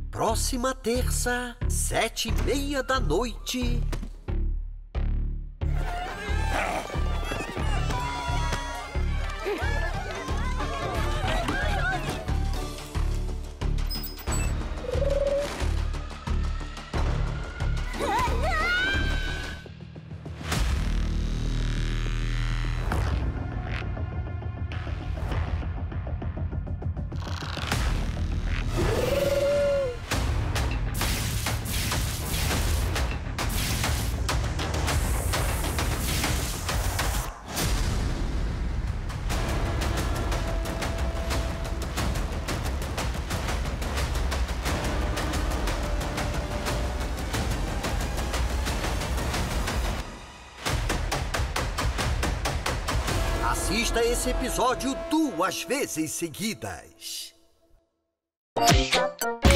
Próxima terça, 7h30 da noite. Assista esse episódio 2 vezes seguidas.